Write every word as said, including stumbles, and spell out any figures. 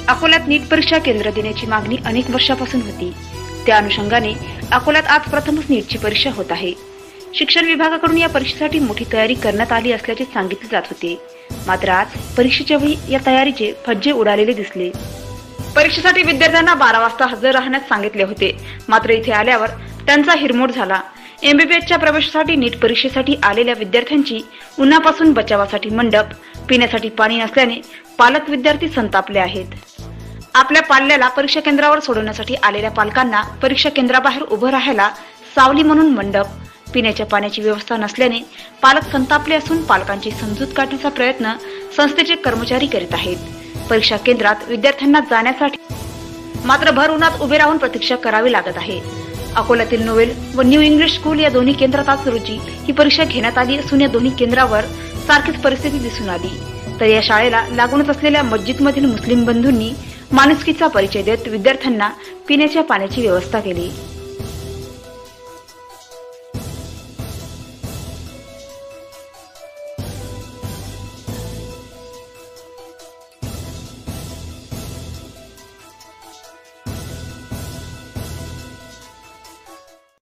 अकोल्यात नीट परीक्षा केंद्र देण्याची मागणी अनेक वर्षापासून होती। त्या अनुषंगाने अकोल्यात आज प्रथमच नीटची परीक्षा होत आहे। शिक्षण विभागाकडून या परीक्षेसाठी मोठी तयारी करण्यात आली असल्याचे सांगितले जात होते। मात्र आज परीक्षेच्या वेळी या तयारीचे फज्जे उडालेले दिसले। परीक्षेसाठी विद्यार्थ्यांना बारा वाजता हजर राहण्यास सांगितले होते, मात्र इथे आल्यावर त्यांचा हिरमोड झाला। एमबीबीएसच्या प्रवेशासाठी नीट परीक्षेसाठी आलेल्या विद्यार्थ्यांची उन्हापासून बचावासाठी मंडप, पिण्यासाठी पाणी नसल्याने पालक विद्यार्थी संतापले आहेत। आपल्या पाल्याला परीक्षा केंद्रावर सोडवण्यासाठी आलेल्या पालकांना परीक्षा केंद्राबाहेर उभं राहायला सावली म्हणून मंडप, पिण्याच्या पाण्याची व्यवस्था नसल्याने पालक संतापले असून पालकांची समजूत काढण्याचा प्रयत्न संस्थेचे कर्मचारी करीत आहेत। परीक्षा केंद्रात विद्यार्थ्यांना जाण्यासाठी मात्र भर उन्हात उभे राहून प्रतीक्षा करावी लागत आहे। अकोल्यातील नोवेल व न्यू इंग्लिश स्कूल या दोन्ही केंद्रात आज रोजी ही परीक्षा घेण्यात आली असून या दोन्ही केंद्रावर सारखीच परिस्थिती दिसून आली। तर या शाळेला लागूनच असलेल्या मस्जिदमधील मुस्लिम बंधूंनी माणुसकीचा परिचय देत विद्यार्थ्यांना पिण्याच्या पाण्याची व्यवस्था केली।